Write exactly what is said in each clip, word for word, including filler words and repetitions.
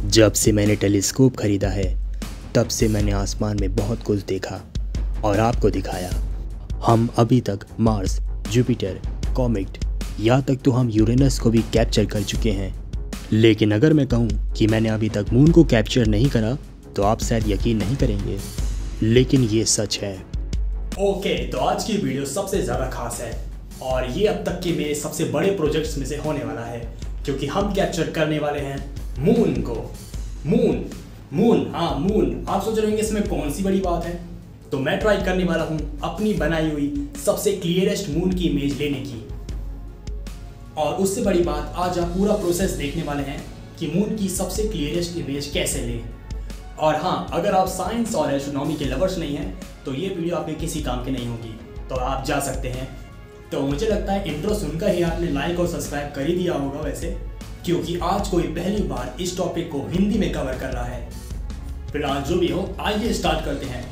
जब से मैंने टेलीस्कोप खरीदा है तब से मैंने आसमान में बहुत कुछ देखा और आपको दिखाया। हम अभी तक मार्स, जुपिटर, कॉमेट, यहाँ तक तो हम यूरेनस को भी कैप्चर कर चुके हैं। लेकिन अगर मैं कहूँ कि मैंने अभी तक मून को कैप्चर नहीं करा तो आप शायद यकीन नहीं करेंगे, लेकिन ये सच है। ओके तो आज की वीडियो सबसे ज़्यादा खास है और ये अब तक के मेरे सबसे बड़े प्रोजेक्ट्स में से होने वाला है, क्योंकि हम कैप्चर करने वाले हैं मून को। मून मून हाँ मून। आप सोच रहे होंगे इसमें कौन सी बड़ी बात है, तो मैं ट्राई करने वाला हूँ अपनी बनाई हुई सबसे क्लियरेस्ट मून की इमेज लेने की। और उससे बड़ी बात, आज आप पूरा प्रोसेस देखने वाले हैं कि मून की सबसे क्लियरेस्ट इमेज कैसे लें। और हाँ, अगर आप साइंस और एस्ट्रोनॉमी के लवर्स नहीं हैं तो ये वीडियो आपके किसी काम की नहीं होगी, तो आप जा सकते हैं। तो मुझे लगता है इंट्रो सुनकर ही आपने लाइक और सब्सक्राइब कर ही दिया होगा वैसे, क्योंकि आज कोई पहली बार इस टॉपिक को हिंदी में कवर कर रहा है। फिलहाल जो भी हो, आइए स्टार्ट करते हैं।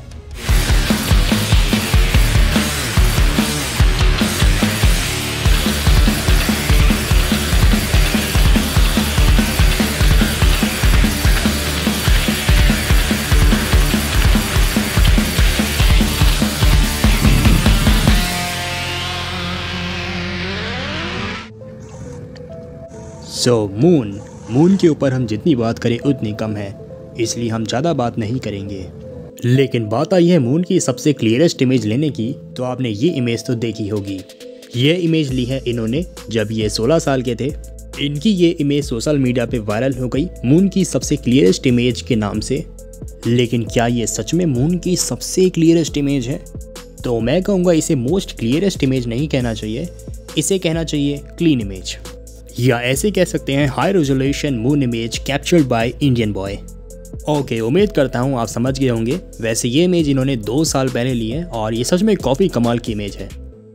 सो मून मून के ऊपर हम जितनी बात करें उतनी कम है, इसलिए हम ज़्यादा बात नहीं करेंगे। लेकिन बात आई है मून की सबसे क्लियरेस्ट इमेज लेने की, तो आपने ये इमेज तो देखी होगी। ये इमेज ली है इन्होंने जब ये सोलह साल के थे। इनकी ये इमेज सोशल मीडिया पे वायरल हो गई मून की सबसे क्लियरेस्ट इमेज के नाम से। लेकिन क्या ये सच में मून की सबसे क्लियरेस्ट इमेज है? तो मैं कहूँगा इसे मोस्ट क्लियरेस्ट इमेज नहीं कहना चाहिए, इसे कहना चाहिए क्लीन इमेज, या ऐसे कह सकते हैं high resolution moon image captured by Indian boy. Okay, उम्मीद करता हूँ आप समझ गए होंगे। वैसे ये इमेज इन्होंने दो साल पहले ली है और ये सच में काफ़ी कमाल की इमेज है।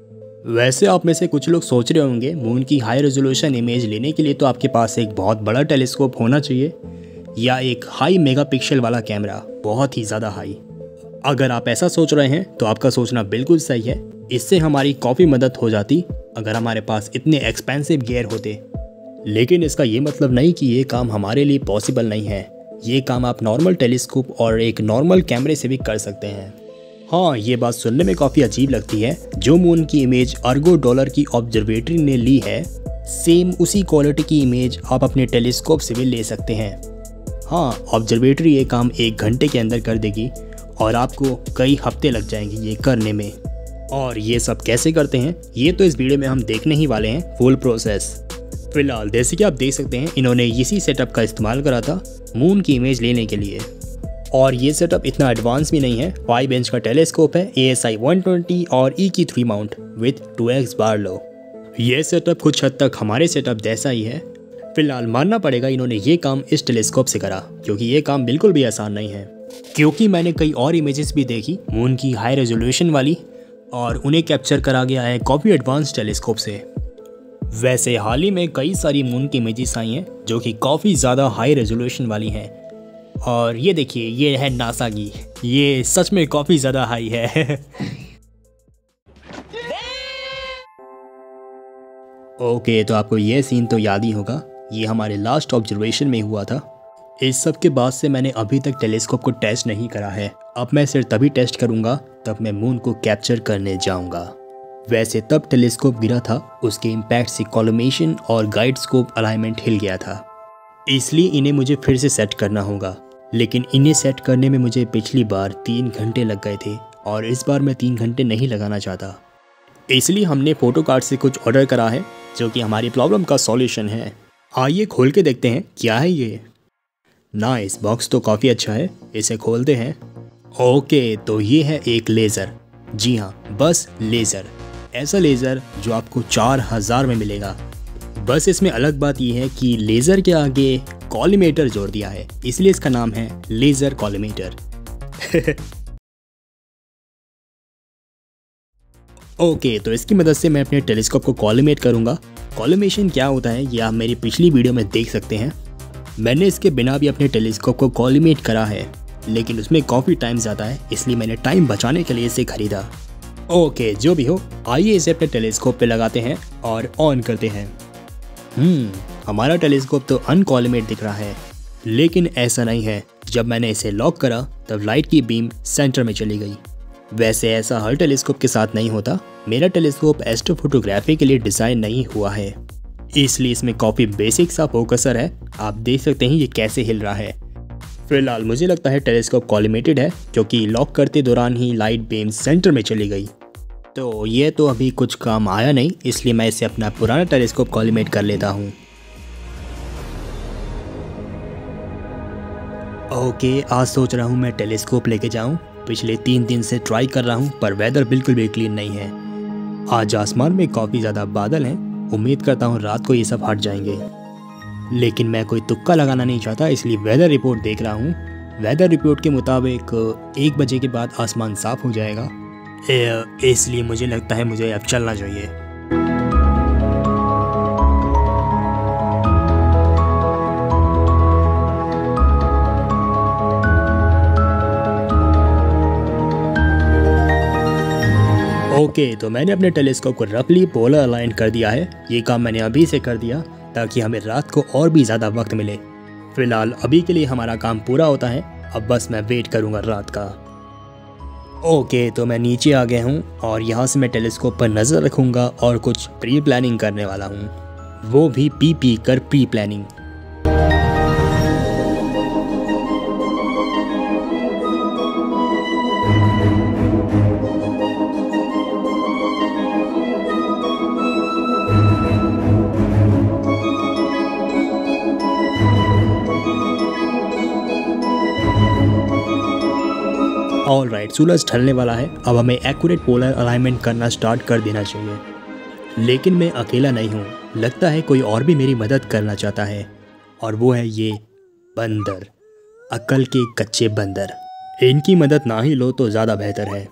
वैसे आप में से कुछ लोग सोच रहे होंगे मून की हाई रेजोल्यूशन इमेज लेने के लिए तो आपके पास एक बहुत बड़ा टेलीस्कोप होना चाहिए या एक हाई मेगापिक्सल वाला कैमरा, बहुत ही ज़्यादा हाई। अगर आप ऐसा सोच रहे हैं तो आपका सोचना बिल्कुल सही है। इससे हमारी काफ़ी मदद हो जाती अगर हमारे पास इतने एक्सपेंसिव गियर होते। लेकिन इसका ये मतलब नहीं कि ये काम हमारे लिए पॉसिबल नहीं है। ये काम आप नॉर्मल टेलीस्कोप और एक नॉर्मल कैमरे से भी कर सकते हैं। हाँ, ये बात सुनने में काफ़ी अजीब लगती है। जो मून की इमेज अर्गो डॉलर की ऑब्जर्वेटरी ने ली है, सेम उसी क्वालिटी की इमेज आप अपने टेलीस्कोप से भी ले सकते हैं। हाँ, ऑब्जर्वेटरी ये काम एक घंटे के अंदर कर देगी और आपको कई हफ्ते लग जाएंगे ये करने में। और ये सब कैसे करते हैं ये तो इस वीडियो में हम देखने ही वाले हैं, फुल प्रोसेस। फिलहाल जैसे कि आप देख सकते हैं इन्होंने इसी सेटअप का इस्तेमाल करा था मून की इमेज लेने के लिए। और ये सेटअप इतना एडवांस भी नहीं है। फाइव इंच का टेलीस्कोप है, A S I one twenty और E Q three mount with two x Barlow. ये सेटअप कुछ हद तक हमारे सेटअप जैसा ही है। फिलहाल मानना पड़ेगा इन्होंने ये काम इस टेलीस्कोप से करा, क्योंकि ये काम बिल्कुल भी आसान नहीं है। क्योंकि मैंने कई और इमेजेस भी देखी मून की हाई रेजोल्यूशन वाली, और उन्हें कैप्चर करा गया है काफ़ी एडवांस टेलीस्कोप से। वैसे हाल ही में कई सारी मून की इमेजेस आई हैं जो कि काफ़ी ज़्यादा हाई रेजोल्यूशन वाली हैं। और ये देखिए, ये है नासा की, ये सच में काफ़ी ज़्यादा हाई है। ओके, तो आपको ये सीन तो याद ही होगा, ये हमारे लास्ट ऑब्जर्वेशन में हुआ था। इस सब के बाद से मैंने अभी तक टेलीस्कोप को टेस्ट नहीं करा है। अब मैं सिर्फ तभी टेस्ट करूंगा तब मैं मून को कैप्चर करने जाऊंगा। वैसे तब टेलीस्कोप गिरा था, उसके इम्पैक्ट से कॉलमेशन और गाइड स्कोप अलाइनमेंट हिल गया था, इसलिए इन्हें मुझे फिर से सेट करना होगा। लेकिन इन्हें सेट करने में मुझे पिछली बार तीन घंटे लग गए थे और इस बार मैं तीन घंटे नहीं लगाना चाहता। इसलिए हमने फोटो कार्ड से कुछ ऑर्डर करा है जो कि हमारी प्रॉब्लम का सॉल्यूशन है। आइए खोल के देखते हैं क्या है ये। नाइस, बॉक्स तो काफ़ी अच्छा है, इसे खोलते हैं। ओके, तो ये है एक लेज़र। जी हाँ, बस लेज़र, ऐसा लेज़र जो आपको चार हज़ार में मिलेगा। बस इसमें अलग बात यह है कि लेज़र के आगे कॉलीमेटर जोड़ दिया है, इसलिए इसका नाम है लेज़र कॉलीमेटर। ओके, तो इसकी मदद से मैं अपने टेलीस्कोप को कॉलीमेट करूँगा। कॉलीमेशन क्या होता है ये आप मेरी पिछली वीडियो में देख सकते हैं। मैंने इसके बिना भी अपने टेलीस्कोप को कॉलीमेट करा है, लेकिन उसमें काफ़ी टाइम ज़्यादा है, इसलिए मैंने टाइम बचाने के लिए इसे ख़रीदा। ओके, जो भी हो, आइए इसे अपने टेलीस्कोप पे लगाते हैं और ऑन करते हैं। हम्म हमारा टेलीस्कोप तो अनकॉलीमेट दिख रहा है, लेकिन ऐसा नहीं है। जब मैंने इसे लॉक करा तब लाइट की बीम सेंटर में चली गई। वैसे ऐसा हर टेलीस्कोप के साथ नहीं होता। मेरा टेलीस्कोप एस्ट्रोफोटोग्राफी के लिए डिज़ाइन नहीं हुआ है, इसलिए इसमें काफ़ी बेसिक सा फोकसर है। आप देख सकते हैं ये कैसे हिल रहा है। फिलहाल मुझे लगता है टेलीस्कोप कॉलिमेटेड है, क्योंकि लॉक करते दौरान ही लाइट बीम सेंटर में चली गई। तो ये तो अभी कुछ काम आया नहीं, इसलिए मैं इसे अपना पुराना टेलीस्कोप कॉलिमेट कर लेता हूँ। ओके, आज सोच रहा हूँ मैं टेलीस्कोप लेके जाऊँ। पिछले तीन दिन से ट्राई कर रहा हूँ पर वेदर बिल्कुल भी क्लीन नहीं है। आज आसमान में काफ़ी ज़्यादा बादल हैं। उम्मीद करता हूँ रात को ये सब हट जाएंगे, लेकिन मैं कोई तुक्का लगाना नहीं चाहता, इसलिए वेदर रिपोर्ट देख रहा हूँ। वेदर रिपोर्ट के मुताबिक एक बजे के बाद आसमान साफ हो जाएगा, इसलिए मुझे लगता है मुझे अब चलना चाहिए। ओके okay, तो मैंने अपने टेलीस्कोप को रफली पोलर अलाइन कर दिया है। ये काम मैंने अभी से कर दिया ताकि हमें रात को और भी ज़्यादा वक्त मिले। फिलहाल अभी के लिए हमारा काम पूरा होता है, अब बस मैं वेट करूँगा रात का। ओके okay, तो मैं नीचे आ गया हूँ और यहाँ से मैं टेलीस्कोप पर नज़र रखूँगा और कुछ प्री प्लानिंग करने वाला हूँ, वो भी पी पी कर प्री प्लानिंग। ऑल राइट, सूरज ढलने वाला है। अब हमें एक्यूरेट पोलर अलाइनमेंट करना स्टार्ट कर देना चाहिए। लेकिन मैं अकेला नहीं हूँ, लगता है कोई और भी मेरी मदद करना चाहता है, और वो है ये बंदर, अक्ल के कच्चे बंदर। इनकी मदद ना ही लो तो ज़्यादा बेहतर है।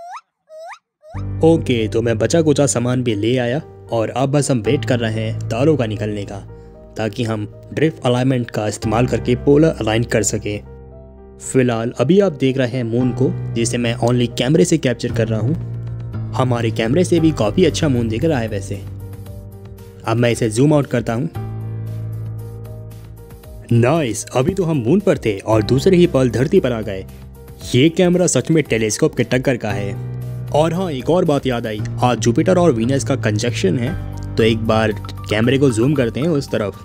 ओके, तो मैं बचा कुचा सामान भी ले आया और अब बस हम वेट कर रहे हैं तारों का निकलने का, ताकि हम ड्रिफ्ट अलाइनमेंट का इस्तेमाल करके पोलर अलाइन कर सकें। फिलहाल अभी आप देख रहे हैं मून को, जिसे मैं ओनली कैमरे से कैप्चर कर रहा हूँ। हमारे कैमरे से भी काफ़ी अच्छा मून दिख रहा है वैसे। अब मैं इसे जूम आउट करता हूँ। नाइस, अभी तो हम मून पर थे और दूसरे ही पल धरती पर आ गए। ये कैमरा सच में टेलीस्कोप के टक्कर का है। और हाँ, एक और बात याद आई, आज जुपिटर और वीनस का कंजक्शन है, तो एक बार कैमरे को जूम करते हैं उस तरफ।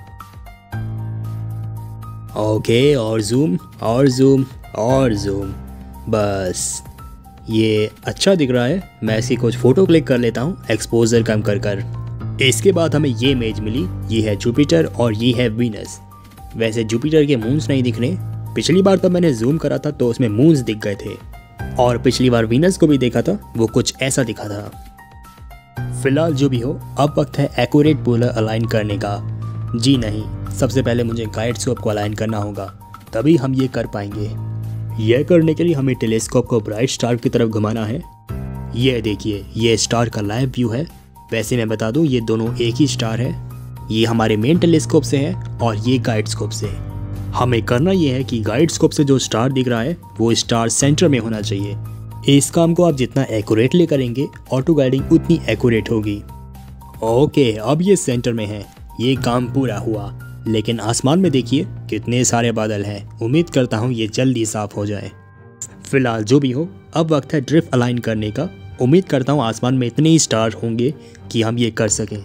ओके, और जूम और जूम और जूम, बस ये अच्छा दिख रहा है। मैं ऐसी कुछ फ़ोटो क्लिक कर लेता हूँ एक्सपोजर कम कर कर। इसके बाद हमें ये इमेज मिली, ये है जुपिटर और ये है वीनस। वैसे जुपिटर के मून्स नहीं दिख रहे, पिछली बार तो मैंने जूम करा था तो उसमें मून्स दिख गए थे, और पिछली बार वीनस को भी देखा था, वो कुछ ऐसा दिखा था। फिलहाल जो भी हो, अब वक्त है एक्यूरेट पोलर अलाइन करने का। जी नहीं, सबसे पहले मुझे गाइड स्कोप को अलाइन करना होगा, तभी हम ये कर पाएंगे। यह करने के लिए हमें टेलीस्कोप को ब्राइट स्टार की तरफ घुमाना है। ये देखिए, ये स्टार का लाइव व्यू है। वैसे मैं बता दूं, ये दोनों एक ही स्टार है। ये हमारे मेन टेलीस्कोप से है और ये गाइड स्कोप से। हमें करना ये है कि गाइड स्कोप से जो स्टार दिख रहा है वो स्टार सेंटर में होना चाहिए। इस काम को आप जितना एक्यूरेटली करेंगे, ऑटो गाइडिंग उतनी एक्यूरेट होगी। ओके, अब ये सेंटर में है, ये काम पूरा हुआ। लेकिन आसमान में देखिए कितने सारे बादल हैं। उम्मीद करता हूँ ये जल्दी साफ हो जाए। फिलहाल जो भी हो, अब वक्त है ड्रिफ्ट अलाइन करने का। उम्मीद करता हूँ आसमान में इतने ही स्टार होंगे कि हम ये कर सकें।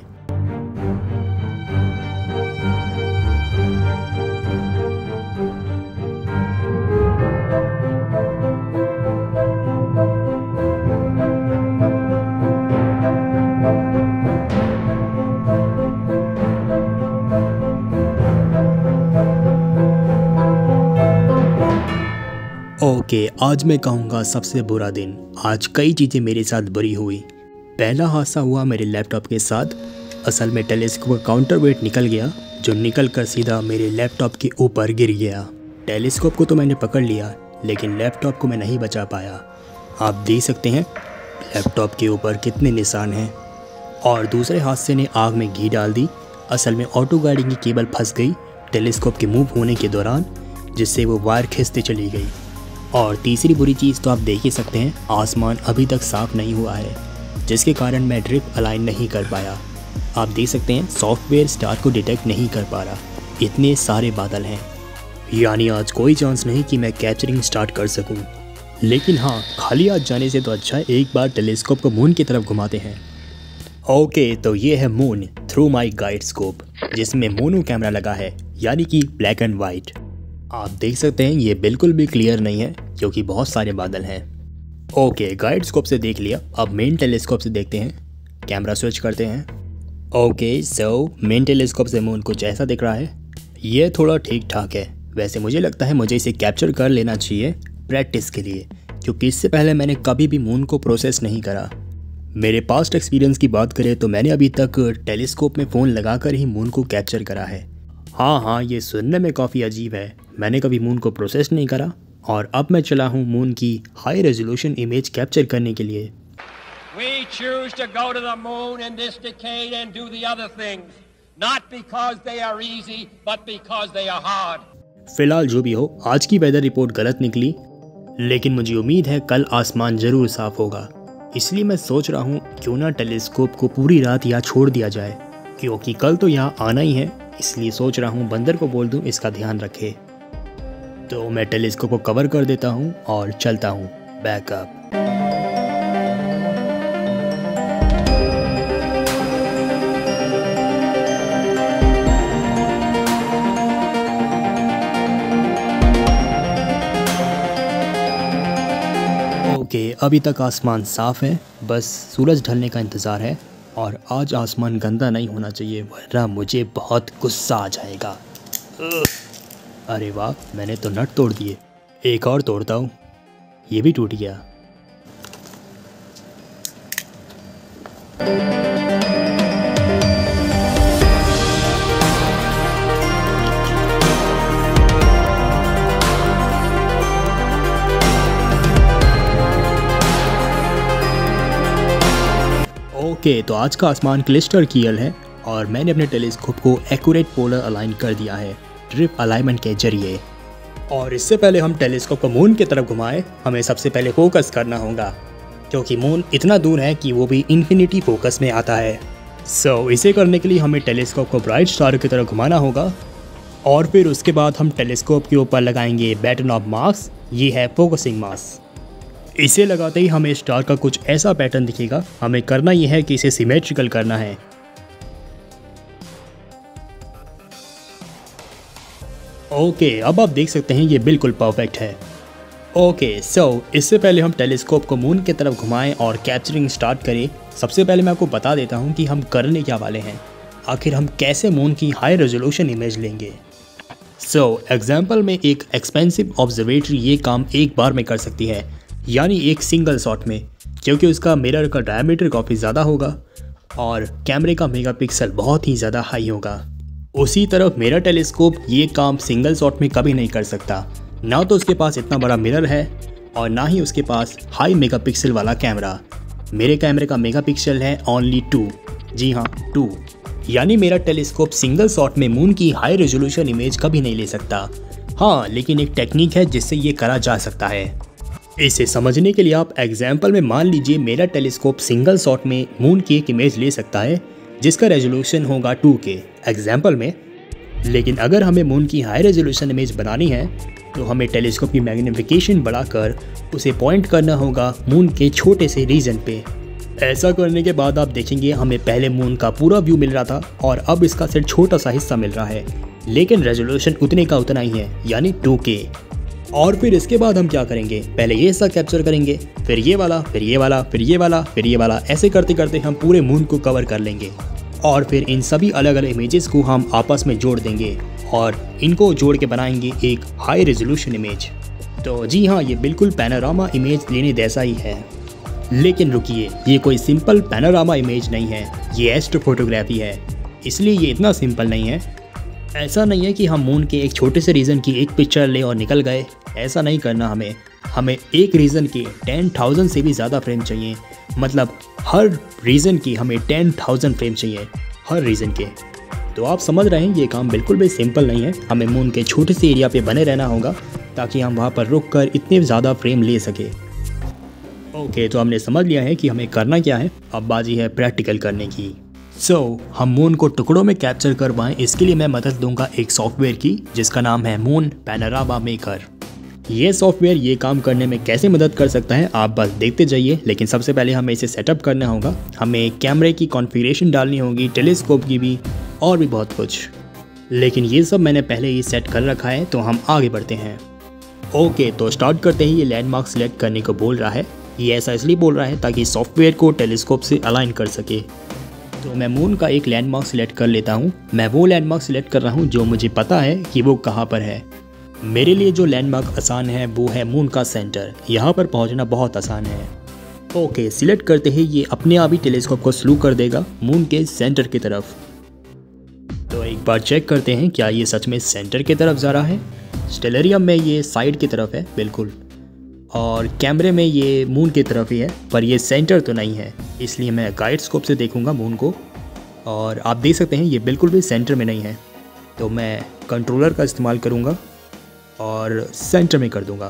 ओके, आज मैं कहूँगा सबसे बुरा दिन। आज कई चीज़ें मेरे साथ बुरी हुई। पहला हादसा हुआ मेरे लैपटॉप के साथ। असल में टेलीस्कोप का काउंटर वेट निकल गया, जो निकल कर सीधा मेरे लैपटॉप के ऊपर गिर गया। टेलीस्कोप को तो मैंने पकड़ लिया, लेकिन लैपटॉप को मैं नहीं बचा पाया। आप देख सकते हैं लैपटॉप के ऊपर कितने निशान हैं। और दूसरे हादसे ने आग में घी डाल दी। असल में ऑटो गाइडिंग की केबल फंस गई टेलीस्कोप के मूव होने के दौरान, जिससे वो वायर खिंचते चली गई। और तीसरी बुरी चीज़ तो आप देख ही सकते हैं, आसमान अभी तक साफ़ नहीं हुआ है, जिसके कारण मैं ड्रिफ्ट अलाइन नहीं कर पाया। आप देख सकते हैं सॉफ्टवेयर स्टार को डिटेक्ट नहीं कर पा रहा, इतने सारे बादल हैं। यानी आज कोई चांस नहीं कि मैं कैप्चरिंग स्टार्ट कर सकूं। लेकिन हाँ, खाली हाथ जाने से तो अच्छा है एक बार टेलीस्कोप को मून की तरफ घुमाते हैं। ओके, तो ये है moon through my guide scope, जिसमें मोनो कैमरा लगा है, यानी कि ब्लैक एंड वाइट। आप देख सकते हैं ये बिल्कुल भी क्लियर नहीं है क्योंकि बहुत सारे बादल हैं। ओके, गाइड स्कोप से देख लिया, अब मेन टेलीस्कोप से देखते हैं। कैमरा स्विच करते हैं। ओके, सो मेन टेलीस्कोप से मून कुछ ऐसा दिख रहा है। ये थोड़ा ठीक ठाक है। वैसे मुझे लगता है मुझे इसे कैप्चर कर लेना चाहिए प्रैक्टिस के लिए, क्योंकि इससे पहले मैंने कभी भी मून को प्रोसेस नहीं करा। मेरे पास्ट एक्सपीरियंस की बात करें तो मैंने अभी तक टेलीस्कोप में फ़ोन लगाकर ही मून को कैप्चर करा है। हाँ हाँ, ये सुनने में काफ़ी अजीब है। मैंने कभी मून को प्रोसेस नहीं करा और अब मैं चला हूँ मून की हाई रेजोल्यूशन इमेज कैप्चर करने के लिए। We choose to go to the moon in this decade and do the other things, not because they are easy, but because they are hard. फिलहाल जो भी हो, आज की वेदर रिपोर्ट गलत निकली, लेकिन मुझे उम्मीद है कल आसमान ज़रूर साफ होगा। इसलिए मैं सोच रहा हूँ क्यों ना टेलीस्कोप को पूरी रात यहाँ छोड़ दिया जाए, क्योंकि कल तो यहाँ आना ही है। इसलिए सोच रहा हूँ बंदर को बोल दूँ इसका ध्यान रखे। तो मैं टेलीस्कोप को कवर कर देता हूँ और चलता हूँ बैकअप। ओके, अभी तक आसमान साफ है, बस सूरज ढलने का इंतज़ार है। और आज आसमान गंदा नहीं होना चाहिए, वरना मुझे बहुत गुस्सा आ जाएगा। अरे वाह, मैंने तो नट तोड़ दिए। एक और तोड़ता हूँ, ये भी टूट गया। ओके, तो आज का आसमान क्लिस्टर क्लियर है और मैंने अपने टेलीस्कोप को एक्यूरेट पोलर अलाइन कर दिया है ट्रिप अलाइनमेंट के जरिए। और इससे पहले हम टेलीस्कोप को मून की तरफ घुमाएं, हमें सबसे पहले फोकस करना होगा, क्योंकि मून इतना दूर है कि वो भी इन्फिनिटी फोकस में आता है। सो so, इसे करने के लिए हमें टेलीस्कोप को ब्राइट स्टार की तरफ घुमाना होगा और फिर उसके बाद हम टेलीस्कोप के ऊपर लगाएंगे बैटन ऑफ मार्क्स। ये है फोकसिंग मास्क। इसे लगाते ही हमें स्टार का कुछ ऐसा पैटर्न दिखेगा। हमें करना यह है कि इसे सिमेट्रिकल करना है। ओके, अब आप देख सकते हैं ये बिल्कुल परफेक्ट है। ओके, सो इससे पहले हम टेलीस्कोप को मून की तरफ घुमाएं और कैप्चरिंग स्टार्ट करें। सबसे पहले मैं आपको बता देता हूं कि हम करने क्या वाले हैं, आखिर हम कैसे मून की हाई रेजोल्यूशन इमेज लेंगे। सो एग्जाम्पल में एक एक्सपेंसिव ऑब्जर्वेटरी ये काम एक बार में कर सकती है, यानी एक सिंगल शॉट में, क्योंकि उसका मिरर का डायमीटर काफ़ी ज़्यादा होगा और कैमरे का मेगापिक्सल बहुत ही ज़्यादा हाई होगा। उसी तरफ मेरा टेलीस्कोप ये काम सिंगल शॉट में कभी नहीं कर सकता। ना तो उसके पास इतना बड़ा मिरर है और ना ही उसके पास हाई मेगापिक्सल वाला कैमरा। मेरे कैमरे का मेगापिक्सल है ओनली टू, जी हाँ टू, यानी मेरा टेलीस्कोप सिंगल शॉट में मून की हाई रेजोल्यूशन इमेज कभी नहीं ले सकता। हाँ, लेकिन एक टेक्निक है जिससे ये करा जा सकता है। इसे समझने के लिए आप एग्जाम्पल में मान लीजिए मेरा टेलीस्कोप सिंगल शॉट में मून की एक इमेज ले सकता है जिसका रेजोल्यूशन होगा टू के एग्जाम्पल में। लेकिन अगर हमें मून की हाई रेजोल्यूशन इमेज बनानी है तो हमें टेलीस्कोप की मैग्नीफिकेशन बढ़ाकर उसे पॉइंट करना होगा मून के छोटे से रीजन पे। ऐसा करने के बाद आप देखेंगे हमें पहले मून का पूरा व्यू मिल रहा था और अब इसका सिर्फ छोटा सा हिस्सा मिल रहा है, लेकिन रेजोल्यूशन उतने का उतना ही है, यानी टू के। और फिर इसके बाद हम क्या करेंगे, पहले ये हिस्सा कैप्चर करेंगे, फिर ये वाला, फिर ये वाला, फिर ये वाला, फिर ये वाला, ऐसे करते करते हम पूरे मून को कवर कर लेंगे। और फिर इन सभी अलग अलग इमेजेस को हम आपस में जोड़ देंगे और इनको जोड़ के बनाएंगे एक हाई रेजोल्यूशन इमेज। तो जी हाँ, ये बिल्कुल पैनोरामा इमेज लेने जैसा ही है। लेकिन रुकिए, ये कोई सिंपल पैनोरामा इमेज नहीं है, ये एस्ट्रोफोटोग्राफी है, इसलिए ये इतना सिंपल नहीं है। ऐसा नहीं है कि हम मून के एक छोटे से रीजन की एक पिक्चर ले और निकल गए, ऐसा नहीं करना हमें हमें एक रीजन के टेन थाउजेंड से भी ज़्यादा फ्रेम चाहिए। मतलब हर रीजन की हमें टेन थाउजेंड फ्रेम चाहिए, हर रीजन के। तो आप समझ रहे हैं ये काम बिल्कुल भी सिंपल नहीं है। हमें मून के छोटे से एरिया पे बने रहना होगा ताकि हम वहाँ पर रुक कर इतने ज़्यादा फ्रेम ले सके। ओके, तो हमने समझ लिया है कि हमें करना क्या है। अब बाजी है प्रैक्टिकल करने की। सो so, हम मून को टुकड़ों में कैप्चर कर पाएँ इसके लिए मैं मदद लूँगा एक सॉफ्टवेयर की जिसका नाम है मून पैनोरामा मेकर। ये सॉफ्टवेयर ये काम करने में कैसे मदद कर सकता है आप बस देखते जाइए, लेकिन सबसे पहले हमें इसे सेटअप करना होगा। हमें कैमरे की कॉन्फ़िगरेशन डालनी होगी, टेलीस्कोप की भी, और भी बहुत कुछ, लेकिन ये सब मैंने पहले ही सेट कर रखा है, तो हम आगे बढ़ते हैं। ओके, तो स्टार्ट करते ही ये लैंडमार्क सेलेक्ट करने को बोल रहा है। ये ऐसा इसलिए बोल रहा है ताकि सॉफ्टवेयर को टेलीस्कोप से अलाइन कर सके। तो मैं मून का एक लैंडमार्क सेलेक्ट कर लेता हूँ। मैं वो लैंडमार्क सेलेक्ट कर रहा हूँ जो मुझे पता है कि वो कहाँ पर है। मेरे लिए जो लैंडमार्क आसान है वो है मून का सेंटर। यहाँ पर पहुँचना बहुत आसान है। ओके, सिलेक्ट करते ही ये अपने आप ही टेलीस्कोप को स्लो कर देगा मून के सेंटर की तरफ। तो एक बार चेक करते हैं क्या ये सच में सेंटर की तरफ जा रहा है। स्टेलेरियम में ये साइड की तरफ है बिल्कुल, और कैमरे में ये मून की तरफ ही है, पर ये सेंटर तो नहीं है। इसलिए मैं गाइड स्कोप से देखूंगा मून को, और आप देख सकते हैं ये बिल्कुल भी सेंटर में नहीं है। तो मैं कंट्रोलर का इस्तेमाल करूंगा और सेंटर में कर दूंगा।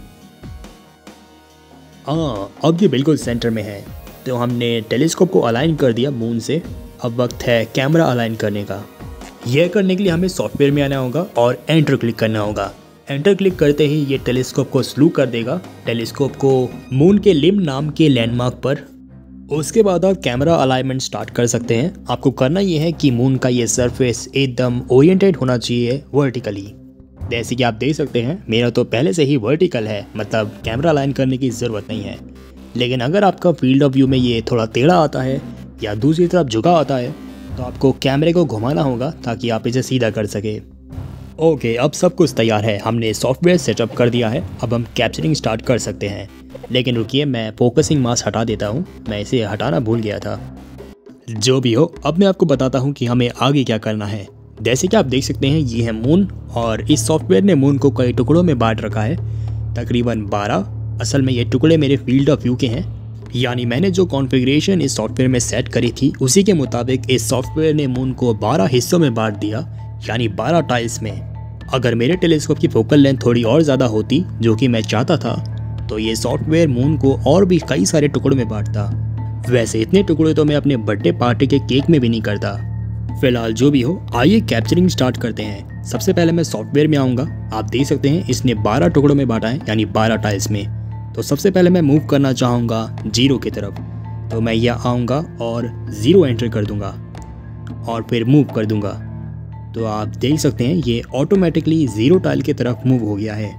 हाँ, अब ये बिल्कुल सेंटर में है। तो हमने टेलीस्कोप को अलाइन कर दिया मून से। अब वक्त है कैमरा अलाइन करने का। यह करने के लिए हमें सॉफ्टवेयर में आना होगा और एंटर क्लिक करना होगा। एंटर क्लिक करते ही ये टेलीस्कोप को स्लो कर देगा, टेलीस्कोप को मून के लिम नाम के लैंडमार्क पर। उसके बाद आप कैमरा अलाइनमेंट स्टार्ट कर सकते हैं। आपको करना ये है कि मून का ये सरफेस एकदम ओरिएंटेड होना चाहिए वर्टिकली। जैसे कि आप देख सकते हैं मेरा तो पहले से ही वर्टिकल है, मतलब कैमरा अलाइन करने की ज़रूरत नहीं है। लेकिन अगर आपका फील्ड ऑफ व्यू में ये थोड़ा टेढ़ा आता है या दूसरी तरफ झुका आता है तो आपको कैमरे को घुमाना होगा ताकि आप इसे सीधा कर सके। ओके, अब सब कुछ तैयार है। हमने सॉफ्टवेयर सेटअप कर दिया है। अब हम कैप्चरिंग स्टार्ट कर सकते हैं। लेकिन रुकिए, मैं फोकसिंग मास्क हटा देता हूँ, मैं इसे हटाना भूल गया था। जो भी हो, अब मैं आपको बताता हूँ कि हमें आगे क्या करना है। जैसे कि आप देख सकते हैं ये है मून, और इस सॉफ्टवेयर ने मून को कई टुकड़ों में बांट रखा है, तकरीबन बारह। असल में ये टुकड़े मेरे फील्ड ऑफ व्यू के हैं, यानी मैंने जो कॉन्फ़िगरेशन इस सॉफ्टवेयर में सेट करी थी उसी के मुताबिक इस सॉफ्टवेयर ने मून को बारह हिस्सों में बांट दिया, यानी बारह टाइल्स में। अगर मेरे टेलीस्कोप की फोकल लेंथ थोड़ी और ज़्यादा होती, जो कि मैं चाहता था, तो ये सॉफ्टवेयर मून को और भी कई सारे टुकड़ों में बांटता। वैसे इतने टुकड़े तो मैं अपने बर्थडे पार्टी के केक में भी नहीं करता। फिलहाल जो भी हो, आइए कैप्चरिंग स्टार्ट करते हैं। सबसे पहले मैं सॉफ्टवेयर में आऊँगा। आप देख सकते हैं इसने बारह टुकड़ों में बांटा है, यानी बारह टाइल्स में। तो सबसे पहले मैं मूव करना चाहूँगा जीरो की तरफ। तो मैं यह आऊँगा और ज़ीरो एंटर कर दूँगा और फिर मूव कर दूँगा। तो आप देख सकते हैं ये ऑटोमेटिकली ज़ीरो टाइल की तरफ मूव हो गया है।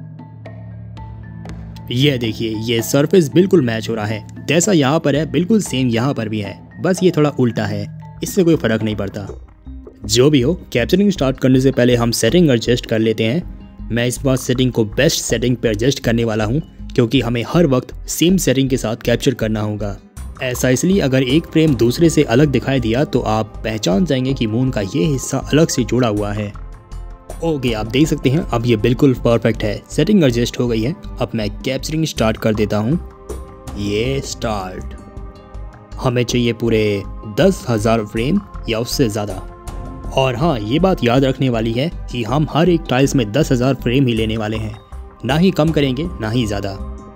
यह देखिए, ये सरफेस बिल्कुल मैच हो रहा है। जैसा यहाँ पर है बिल्कुल सेम यहाँ पर भी है, बस ये थोड़ा उल्टा है। इससे कोई फ़र्क नहीं पड़ता। जो भी हो, कैप्चरिंग स्टार्ट करने से पहले हम सेटिंग एडजस्ट कर लेते हैं। मैं इस बार सेटिंग को बेस्ट सेटिंग पर एडजस्ट करने वाला हूँ, क्योंकि हमें हर वक्त सेम सेटिंग के साथ कैप्चर करना होगा। ऐसा इसलिए अगर एक फ्रेम दूसरे से अलग दिखाई दिया तो आप पहचान जाएंगे कि मून का ये हिस्सा अलग से जुड़ा हुआ है। ओके, आप देख सकते हैं अब ये बिल्कुल परफेक्ट है। सेटिंग एडजस्ट हो गई है। अब मैं कैप्चरिंग स्टार्ट कर देता हूँ। ये स्टार्ट। हमें चाहिए पूरे दस हज़ार फ्रेम या उससे ज़्यादा। और हाँ, ये बात याद रखने वाली है कि हम हर एक टाइल्स में दस हज़ार फ्रेम ही लेने वाले हैं, ना ही कम करेंगे ना ही ज़्यादा।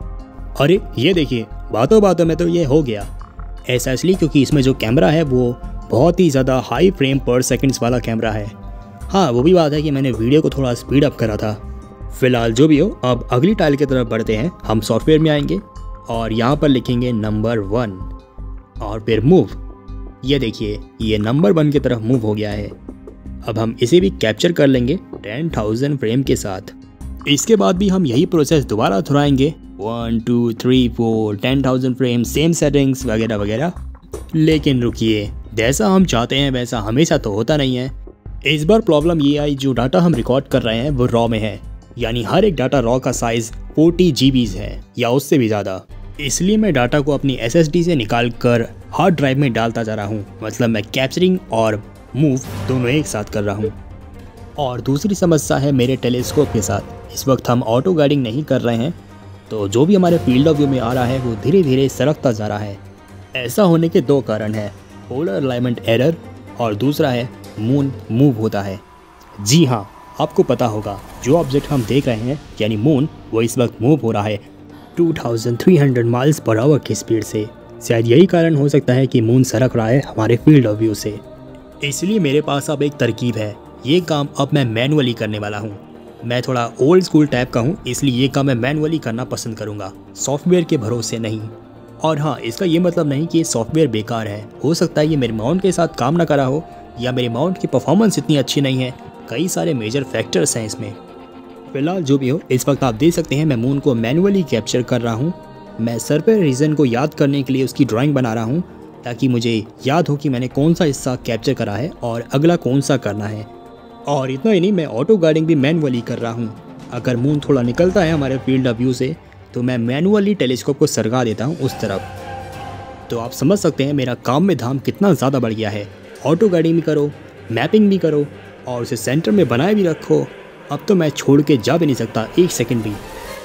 अरे ये देखिए, बातों बातों में तो ये हो गया। ऐसा इसलिए क्योंकि इसमें जो कैमरा है वो बहुत ही ज़्यादा हाई फ्रेम पर सेकंड्स वाला कैमरा है। हाँ, वो भी बात है कि मैंने वीडियो को थोड़ा स्पीड अप करा था। फिलहाल जो भी हो, अब अगली टाइल की तरफ बढ़ते हैं। हम सॉफ्टवेयर में आएंगे और यहाँ पर लिखेंगे नंबर वन और फिर मूव। ये देखिए, ये नंबर वन की तरफ मूव हो गया है। अब हम इसे भी कैप्चर कर लेंगे टेन थाउजेंड फ्रेम के साथ। इसके बाद भी हम यही प्रोसेस दोबारा दोहराएंगे, one two three four ten thousand frame, same settings वगैरह वगैरह। लेकिन रुकिए, जैसा हम चाहते हैं वैसा हमेशा तो होता नहीं है। इस बार प्रॉब्लम ये आई, जो डाटा हम रिकॉर्ड कर रहे हैं वो रॉ में है, यानी हर एक डाटा रॉ का साइज़ फोर्टी जी बीज है या उससे भी ज़्यादा। इसलिए मैं डाटा को अपनी एस एस डी से निकाल कर हार्ड ड्राइव में डालता जा रहा हूँ। मतलब मैं कैप्चरिंग और मूव दोनों एक साथ कर रहा हूँ। और दूसरी समस्या है मेरे टेलीस्कोप के साथ। इस वक्त हम ऑटो गाइडिंग नहीं कर रहे हैं, तो जो भी हमारे फील्ड ऑफ व्यू में आ रहा है वो धीरे धीरे सरकता जा रहा है। ऐसा होने के दो कारण हैं, पोलर अलाइनमेंट एरर और दूसरा है मून मूव होता है। जी हाँ, आपको पता होगा जो ऑब्जेक्ट हम देख रहे हैं यानी मून, वो इस वक्त मूव हो रहा है two thousand three hundred miles per hour की स्पीड से। शायद यही कारण हो सकता है कि मून सरक रहा है हमारे फील्ड ऑफ व्यू से। इसलिए मेरे पास अब एक तरकीब है। ये काम अब मैं मैनुअली करने वाला हूँ। मैं थोड़ा ओल्ड स्कूल टाइप का हूँ, इसलिए ये काम मैं मैनुअली करना पसंद करूँगा, सॉफ्टवेयर के भरोसे नहीं। और हाँ, इसका ये मतलब नहीं कि ये सॉफ्टवेयर बेकार है। हो सकता है ये मेरे माउंट के साथ काम ना करा हो, या मेरे माउंट की परफॉर्मेंस इतनी अच्छी नहीं है। कई सारे मेजर फैक्टर्स हैं इसमें। फिलहाल जो भी हो, इस वक्त आप देख सकते हैं मैं मून को मैनुअली कैप्चर कर रहा हूँ। मैं सर्फेस रीजन को याद करने के लिए उसकी ड्राइंग बना रहा हूँ, ताकि मुझे याद हो कि मैंने कौन सा हिस्सा कैप्चर करा है और अगला कौन सा करना है। और इतना ही नहीं, मैं ऑटो गार्डिंग भी मैनुअली कर रहा हूँ। अगर मून थोड़ा निकलता है हमारे फील्ड ऑफ व्यू से तो मैं मैनुअली टेलीस्कोप को सरका देता हूँ उस तरफ। तो आप समझ सकते हैं मेरा काम में धाम कितना ज़्यादा बढ़ गया है। ऑटो गार्डिंग भी करो, मैपिंग भी करो और उसे सेंटर में बनाए भी रखो। अब तो मैं छोड़ के जा भी नहीं सकता एक सेकंड भी।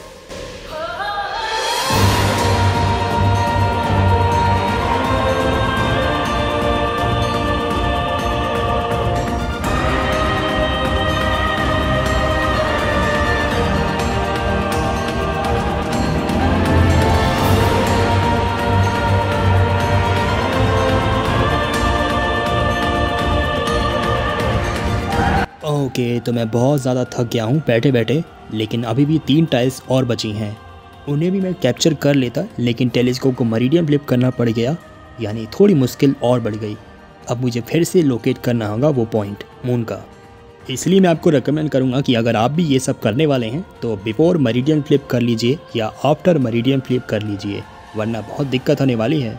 ओके okay, तो मैं बहुत ज़्यादा थक गया हूँ बैठे बैठे, लेकिन अभी भी तीन टाइल्स और बची हैं। उन्हें भी मैं कैप्चर कर लेता, लेकिन टेलीस्कोप को मेरिडियन फ्लिप करना पड़ गया, यानी थोड़ी मुश्किल और बढ़ गई। अब मुझे फिर से लोकेट करना होगा वो पॉइंट मून का। इसलिए मैं आपको रेकमेंड करूँगा कि अगर आप भी ये सब करने वाले हैं तो बिफोर मेरिडियन फ्लिप कर लीजिए या आफ्टर मेरिडियन फ्लिप कर लीजिए, वरना बहुत दिक्कत होने वाली है।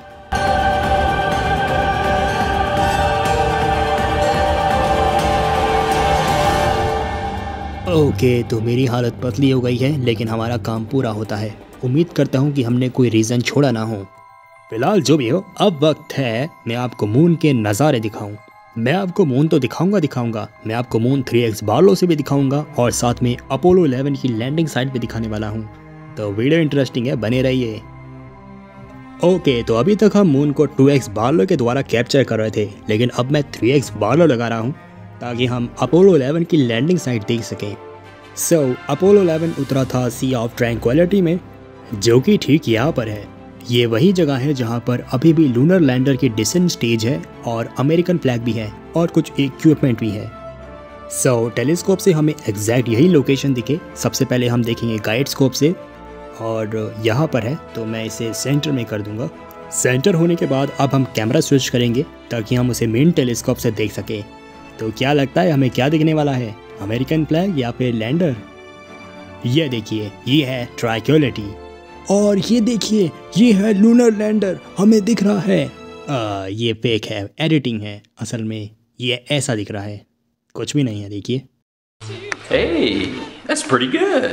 ओके okay, तो मेरी हालत पतली हो गई है, लेकिन हमारा काम पूरा होता है। उम्मीद करता हूँ कि हमने कोई रीज़न छोड़ा ना हो। फिलहाल जो भी हो, अब वक्त है मैं आपको मून के नज़ारे दिखाऊं। मैं आपको मून तो दिखाऊंगा दिखाऊंगा मैं आपको मून थ्री एक्स बार्लो से भी दिखाऊंगा और साथ में अपोलो इलेवन की लैंडिंग साइट भी दिखाने वाला हूँ। तो वीडियो इंटरेस्टिंग है, बने रहिए। ओके okay, तो अभी तक हम मून को टू एक्स बार्लो के द्वारा कैप्चर कर रहे थे, लेकिन अब मैं थ्री एक्स बार्लो लगा रहा हूँ ताकि हम अपोलो इलेवन की लैंडिंग साइट देख सकें। सो so, अपोलो इलेवन उतरा था सी ऑफ ट्रैंक्विलिटी में, जो कि ठीक यहाँ पर है। ये वही जगह है जहाँ पर अभी भी लूनर लैंडर की डिसेंट स्टेज है और अमेरिकन फ्लैग भी है और कुछ इक्विपमेंट भी है। सो so, टेलीस्कोप से हमें एग्जैक्ट यही लोकेशन दिखे। सबसे पहले हम देखेंगे गाइड स्कोप से, और यहाँ पर है तो मैं इसे सेंटर में कर दूंगा। सेंटर होने के बाद अब हम कैमरा स्विच करेंगे ताकि हम उसे मेन टेलीस्कोप से देख सकें। तो क्या लगता है हमें क्या दिखने वाला है, अमेरिकन फ्लैग या फिर लैंडर? ये देखिए, ये है ट्रैंक्विलिटी, और ये देखिए ये है लूनर लैंडर, हमें दिख रहा है। आ, ये फेक है, एडिटिंग है। असल में ये ऐसा दिख रहा है, कुछ भी नहीं है। देखिए, Hey, that's pretty good.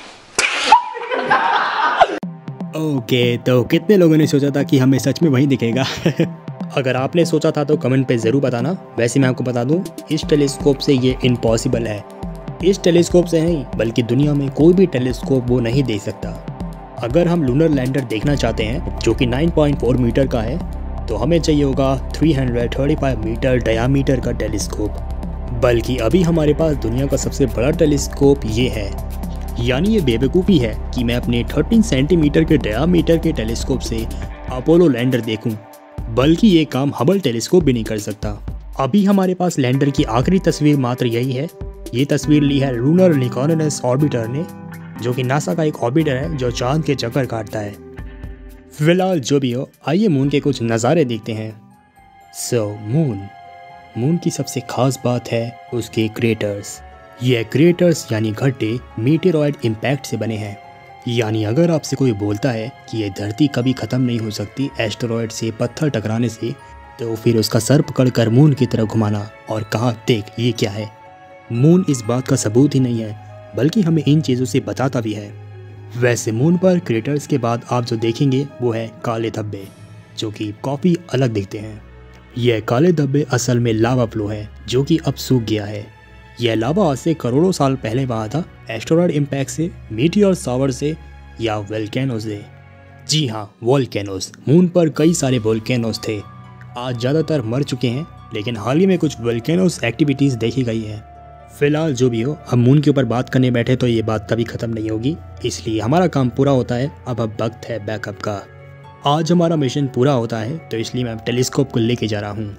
Okay okay, तो कितने लोगों ने सोचा था कि हमें सच में वही दिखेगा? अगर आपने सोचा था तो कमेंट पे ज़रूर बताना। वैसे मैं आपको बता दूं, इस टेलीस्कोप से ये इम्पॉसिबल है। इस टेलीस्कोप से नहीं, बल्कि दुनिया में कोई भी टेलीस्कोप वो नहीं देख सकता। अगर हम लूनर लैंडर देखना चाहते हैं जो कि नाइन पॉइंट फोर मीटर का है, तो हमें चाहिए होगा three hundred thirty five metre diameter का टेलीस्कोप। बल्कि अभी हमारे पास दुनिया का सबसे बड़ा टेलीस्कोप ये है। यानी ये बेवकूफ़ी है कि मैं अपने थर्टीन सेंटीमीटर के डायामीटर के टेलीस्कोप से अपोलो लैंडर देखूं, बल्कि ये काम हबल टेलीस्कोप भी नहीं कर सकता। अभी हमारे पास लैंडर की आखिरी तस्वीर मात्र यही है। ये तस्वीर ली है लूनर निकोलस ऑर्बिटर ने, जो कि नासा का एक ऑर्बिटर है जो चांद के चक्कर काटता है। फिलहाल जो भी हो, आइए मून के कुछ नज़ारे देखते हैं। सो मून मून की सबसे खास बात है उसके क्रेटर्स। ये क्रेटर्स यानी गड्ढे मीटेरॉइड इम्पैक्ट से बने हैं। यानी अगर आपसे कोई बोलता है कि ये धरती कभी ख़त्म नहीं हो सकती एस्टेरॉयड से पत्थर टकराने से, तो फिर उसका सर पकड़कर मून की तरफ घुमाना और कहा, देख ये क्या है। मून इस बात का सबूत ही नहीं है, बल्कि हमें इन चीज़ों से बताता भी है। वैसे मून पर क्रेटर्स के बाद आप जो देखेंगे वो है काले धब्बे, जो कि काफ़ी अलग दिखते हैं। यह काले धब्बे असल में लावा फ्लो है जो कि अब सूख गया है। यह लावा आज से करोड़ों साल पहले बहा था एस्टेरॉयड इम्पैक्ट से, मीटियोर शावर से या वोल्केनो से। जी हाँ, वोल्केनोस। मून पर कई सारे वोल्केनोस थे, आज ज़्यादातर मर चुके हैं, लेकिन हाल ही में कुछ वोल्केनोस एक्टिविटीज़ देखी गई है। फिलहाल जो भी हो, हम मून के ऊपर बात करने बैठे तो ये बात कभी ख़त्म नहीं होगी, इसलिए हमारा काम पूरा होता है। अब अब वक्त है बैकअप का। आज हमारा मिशन पूरा होता है तो इसलिए मैं टेलीस्कोप को लेके जा रहा हूँ।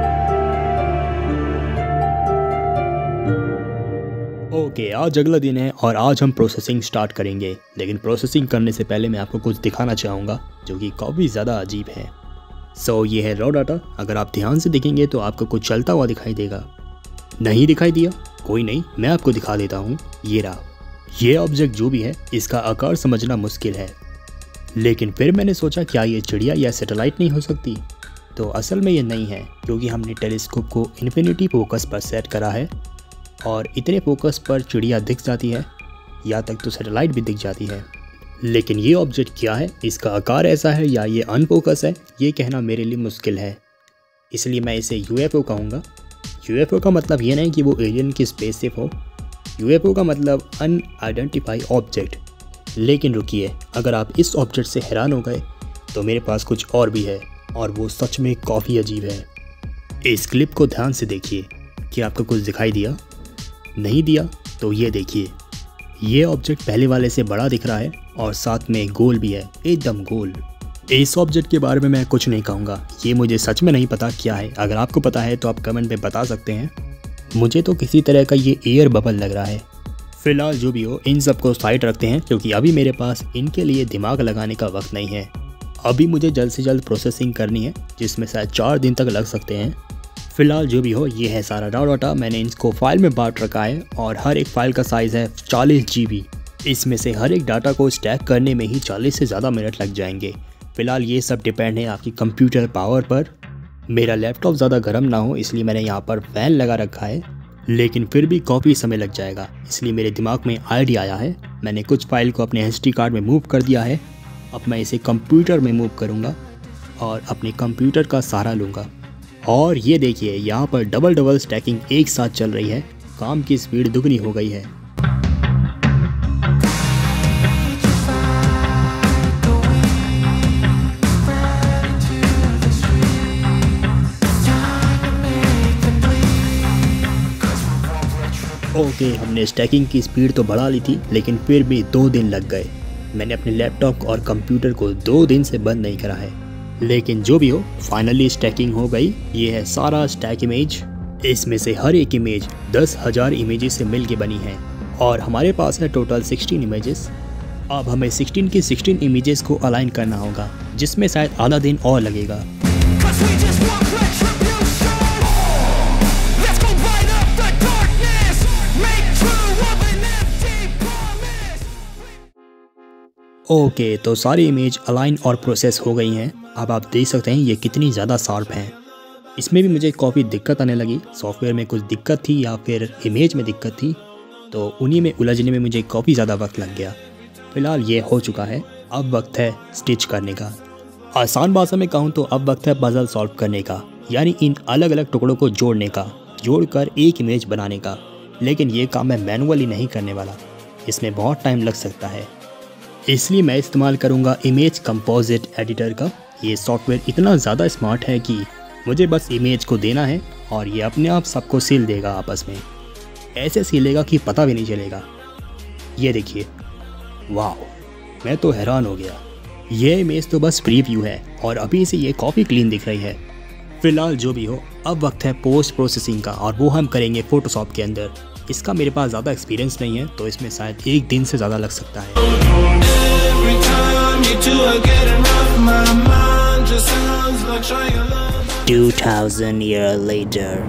ओके, आज अगला दिन है और आज हम प्रोसेसिंग स्टार्ट करेंगे। लेकिन प्रोसेसिंग करने से पहले मैं आपको कुछ दिखाना चाहूँगा जो कि काफ़ी ज़्यादा अजीब है। सो so, ये है रॉ डाटा। अगर आप ध्यान से देखेंगे तो आपको कुछ चलता हुआ दिखाई देगा। नहीं दिखाई दिया? कोई नहीं, मैं आपको दिखा देता हूँ। ये रहा। ये ऑब्जेक्ट जो भी है इसका आकार समझना मुश्किल है, लेकिन फिर मैंने सोचा क्या ये चिड़िया या सैटेलाइट नहीं हो सकती? तो असल में ये नहीं है, क्योंकि हमने टेलीस्कोप को इन्फिनिटी फोकस पर सेट करा है और इतने फोकस पर चिड़िया दिख जाती है, या तक तो सैटेलाइट भी दिख जाती है। लेकिन ये ऑब्जेक्ट क्या है, इसका आकार ऐसा है या ये अनफोकस है, ये कहना मेरे लिए मुश्किल है। इसलिए मैं इसे यूएफओ कहूँगा। यूएफओ का मतलब ये नहीं कि वो एलियन की स्पेसशिप हो, यूएफओ का मतलब अनआइडेंटिफाई ऑब्जेक्ट। लेकिन रुकिए, अगर आप इस ऑब्जेक्ट से हैरान हो गए तो मेरे पास कुछ और भी है और वो सच में काफ़ी अजीब है। इस क्लिप को ध्यान से देखिए। क्या आपको कुछ दिखाई दिया? नहीं दिया तो ये देखिए, ये ऑब्जेक्ट पहले वाले से बड़ा दिख रहा है और साथ में गोल भी है, एकदम गोल। इस ऑब्जेक्ट के बारे में मैं कुछ नहीं कहूँगा, ये मुझे सच में नहीं पता क्या है। अगर आपको पता है तो आप कमेंट में बता सकते हैं। मुझे तो किसी तरह का ये एयर बबल लग रहा है। फिलहाल जो भी हो, इन सबको साइड रखते हैं क्योंकि अभी मेरे पास इनके लिए दिमाग लगाने का वक्त नहीं है। अभी मुझे जल्द से जल्द प्रोसेसिंग करनी है, जिसमें शायद चार दिन तक लग सकते हैं। फिलहाल जो भी हो, ये है सारा रॉ डाटा। मैंने इसको फाइल में बांट रखा है और हर एक फाइल का साइज़ है चालीस जी बी। इसमें से हर एक डाटा को स्टैक करने में ही चालीस से ज़्यादा मिनट लग जाएंगे। फिलहाल ये सब डिपेंड है आपकी कंप्यूटर पावर पर। मेरा लैपटॉप ज़्यादा गर्म ना हो इसलिए मैंने यहाँ पर फ़ैन लगा रखा है, लेकिन फिर भी काफ़ी समय लग जाएगा। इसलिए मेरे दिमाग में आइडिया आया है। मैंने कुछ फाइल को अपने एसडी कार्ड में मूव कर दिया है। अब मैं इसे कंप्यूटर में मूव करूँगा और अपने कंप्यूटर का सहारा लूँगा। और ये देखिए, यहाँ पर डबल डबल स्टैकिंग एक साथ चल रही है। काम की स्पीड दुगनी हो गई है। ओके okay, हमने स्टैकिंग की स्पीड तो बढ़ा ली थी, लेकिन फिर भी दो दिन लग गए। मैंने अपने लैपटॉप और कंप्यूटर को दो दिन से बंद नहीं करा है। लेकिन जो भी हो, फाइनली स्टैकिंग हो गई। ये है सारा स्टैक इमेज। इसमें से हर एक इमेज दस हज़ार इमेजेस से मिल के बनी है और हमारे पास है टोटल सोलह इमेजेस। अब हमें सोलह की सोलह इमेजेस को अलाइन करना होगा, जिसमें शायद आधा दिन और लगेगा। ओके okay, तो सारी इमेज अलाइन और प्रोसेस हो गई हैं। अब आप देख सकते हैं ये कितनी ज़्यादा शार्प हैं। इसमें भी मुझे काफ़ी दिक्कत आने लगी। सॉफ्टवेयर में कुछ दिक्कत थी या फिर इमेज में दिक्कत थी, तो उन्हीं में उलझने में मुझे काफ़ी ज़्यादा वक्त लग गया। फ़िलहाल ये हो चुका है। अब वक्त है स्टिच करने का। आसान भाषा में कहूँ तो अब वक्त है पज़ल सॉल्व करने का, यानी इन अलग अलग टुकड़ों को जोड़ने का, जोड़कर एक इमेज बनाने का। लेकिन ये काम मैं मैनुअली नहीं करने वाला, इसमें बहुत टाइम लग सकता है। इसलिए मैं इस्तेमाल करूंगा इमेज कंपोजिट एडिटर का। ये सॉफ्टवेयर इतना ज़्यादा स्मार्ट है कि मुझे बस इमेज को देना है और ये अपने आप सबको सील देगा आपस में। ऐसे सीलेगा कि पता भी नहीं चलेगा। ये देखिए, वाह, मैं तो हैरान हो गया। ये इमेज तो बस प्रीव्यू है और अभी से ये काफ़ी क्लीन दिख रही है। फिलहाल जो भी हो, अब वक्त है पोस्ट प्रोसेसिंग का और वो हम करेंगे फ़ोटोशॉप के अंदर। इसका मेरे पास ज़्यादा एक्सपीरियंस नहीं है, तो इसमें शायद एक दिन से ज़्यादा लग सकता है। Two thousand year later.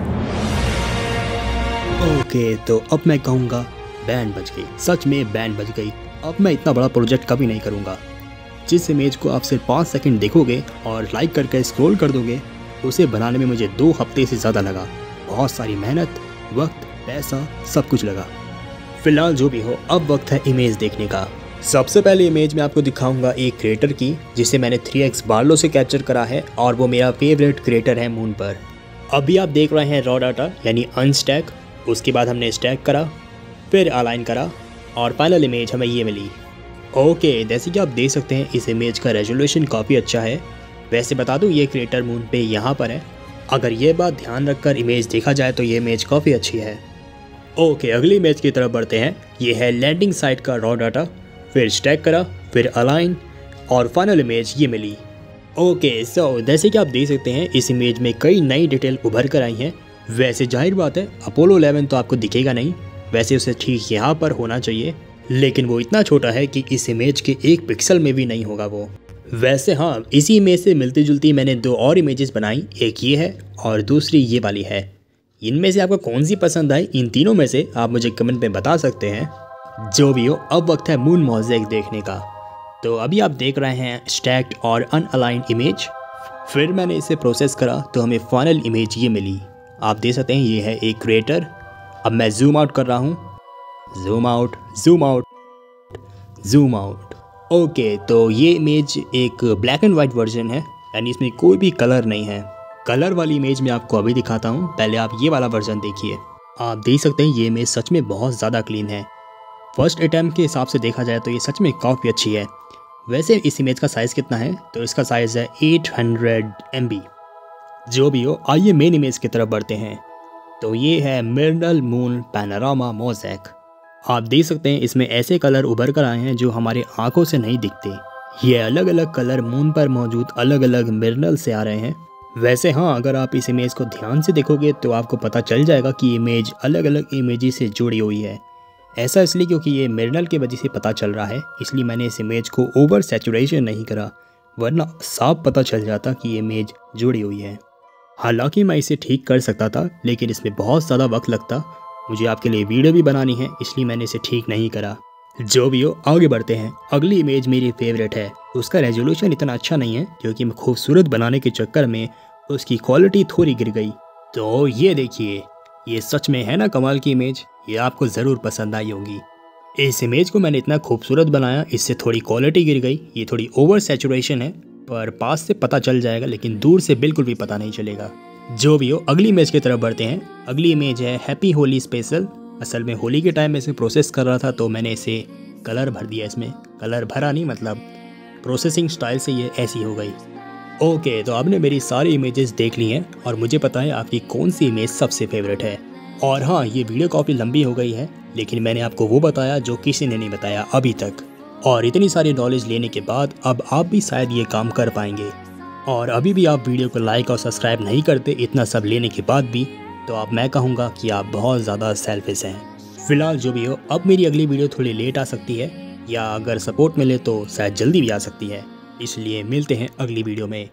Okay, तो अब मैं कहूँगा बैंड बज गई। सच में बैंड बज गई। अब मैं इतना बड़ा प्रोजेक्ट कभी नहीं करूँगा। जिस इमेज को आप सिर्फ पाँच सेकंड देखोगे और लाइक करके स्क्रॉल कर दोगे, उसे बनाने में मुझे दो हफ्ते से ज़्यादा लगा। बहुत सारी मेहनत, वक्त, पैसा, सब कुछ लगा। फिलहाल जो भी हो, अब वक्त है इमेज देखने का। सबसे पहले इमेज में आपको दिखाऊंगा एक क्रिएटर की, जिसे मैंने थ्री एक्स बार्लो से कैप्चर करा है और वो मेरा फेवरेट क्रिएटर है मून पर। अभी आप देख रहे हैं रॉ डाटा यानी अनस्टैक। उसके बाद हमने स्टैक करा, फिर अलाइन करा और फाइनल इमेज हमें ये मिली। ओके, जैसे कि आप देख सकते हैं इस इमेज का रेजोल्यूशन काफ़ी अच्छा है। वैसे बता दूँ, ये क्रिएटर मून पे यहाँ पर है। अगर ये बात ध्यान रखकर इमेज देखा जाए तो ये इमेज काफ़ी अच्छी है। ओके, अगली इमेज की तरफ बढ़ते हैं। ये है लैंडिंग साइट का रॉ डाटा, फिर स्टैक करा, फिर अलाइन और फाइनल इमेज ये मिली। ओके सो जैसे कि आप देख सकते हैं इस इमेज में कई नई डिटेल उभर कर आई हैं। वैसे जाहिर बात है अपोलो इलेवन तो आपको दिखेगा नहीं, वैसे उसे ठीक यहाँ पर होना चाहिए, लेकिन वो इतना छोटा है कि इस इमेज के एक पिक्सल में भी नहीं होगा वो। वैसे हाँ, इसी इमेज से मिलती जुलती मैंने दो और इमेजेस बनाई, एक ये है और दूसरी ये वाली है। इनमें से आपको कौन सी पसंद आई, इन तीनों में से आप मुझे कमेंट में बता सकते हैं। जो भी हो, अब वक्त है मून मोज़ेक देखने का। तो अभी आप देख रहे हैं स्टैक्ड और अनअलाइंड इमेज। फिर मैंने इसे प्रोसेस करा तो हमें फाइनल इमेज ये मिली। आप देख सकते हैं ये है एक क्रेटर। अब मैं जूम आउट कर रहा हूँ, zoom out, zoom out, zoom out. Okay, तो ये इमेज एक ब्लैक एंड वाइट वर्जन है, यानी इसमें कोई भी कलर नहीं है। कलर वाली इमेज मैं आपको अभी दिखाता हूँ, पहले आप ये वाला वर्जन देखिए। आप देख सकते हैं ये इमेज सच में बहुत ज़्यादा क्लीन है। फर्स्ट अटैम्प्ट के हिसाब से देखा जाए तो ये सच में काफ़ी अच्छी है। वैसे इस इमेज का साइज़ कितना है, तो इसका साइज़ है एट हंड्रेड एम बी। जो भी हो, आइए मेन इमेज की तरफ बढ़ते हैं। तो ये है मिरनल मून पैनोरामा मोज़ेक। आप देख सकते हैं इसमें ऐसे कलर उभर कर आए हैं जो हमारे आंखों से नहीं दिखते। ये अलग अलग कलर मून पर मौजूद अलग अलग मिरनल से आ रहे हैं। वैसे हाँ, अगर आप इस इमेज को ध्यान से देखोगे तो आपको पता चल जाएगा कि इमेज अलग अलग इमेजेस से जुड़ी हुई है। ऐसा इसलिए क्योंकि ये मिरनल की वजह से पता चल रहा है, इसलिए मैंने इस इमेज को ओवर सैचुरेशन नहीं करा, वरना साफ पता चल जाता कि ये इमेज जुड़ी हुई है। हालांकि मैं इसे ठीक कर सकता था, लेकिन इसमें बहुत ज़्यादा वक्त लगता। मुझे आपके लिए वीडियो भी बनानी है, इसलिए मैंने इसे ठीक नहीं करा। जो भी हो, आगे बढ़ते हैं। अगली इमेज मेरी फेवरेट है। उसका रेजोल्यूशन इतना अच्छा नहीं है क्योंकि मैं खूबसूरत बनाने के चक्कर में उसकी क्वालिटी थोड़ी गिर गई। तो ये देखिए, ये सच में है ना कमाल की इमेज, ये आपको ज़रूर पसंद आई होगी। इस इमेज को मैंने इतना खूबसूरत बनाया, इससे थोड़ी क्वालिटी गिर गई। ये थोड़ी ओवर सैचुरेशन है, पर पास से पता चल जाएगा, लेकिन दूर से बिल्कुल भी पता नहीं चलेगा। जो भी हो, अगली इमेज की तरफ बढ़ते हैं। अगली इमेज है हैप्पी होली स्पेशल। असल में होली के टाइम में इसे प्रोसेस कर रहा था, तो मैंने इसे कलर भर दिया। इसमें कलर भरा नहीं, मतलब प्रोसेसिंग स्टाइल से ये ऐसी हो गई। ओके, तो आपने मेरी सारी इमेजेस देख ली हैं और मुझे पता है आपकी कौन सी इमेज सबसे फेवरेट है। और हाँ, ये वीडियो काफ़ी लंबी हो गई है, लेकिन मैंने आपको वो बताया जो किसी ने नहीं बताया अभी तक। और इतनी सारी नॉलेज लेने के बाद अब आप भी शायद ये काम कर पाएंगे। और अभी भी आप वीडियो को लाइक और सब्सक्राइब नहीं करते इतना सब लेने के बाद भी, तो अब मैं कहूँगा कि आप बहुत ज़्यादा सेल्फिश हैं। फिलहाल जो भी हो, अब मेरी अगली वीडियो थोड़ी लेट आ सकती है, या अगर सपोर्ट मिले तो शायद जल्दी भी आ सकती है। इसलिए मिलते हैं अगली वीडियो में।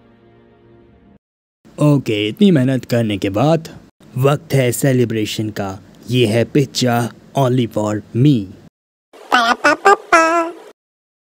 ओके, इतनी मेहनत करने के बाद वक्त है सेलिब्रेशन का। ये है पिज्जा ओनली फॉर मी।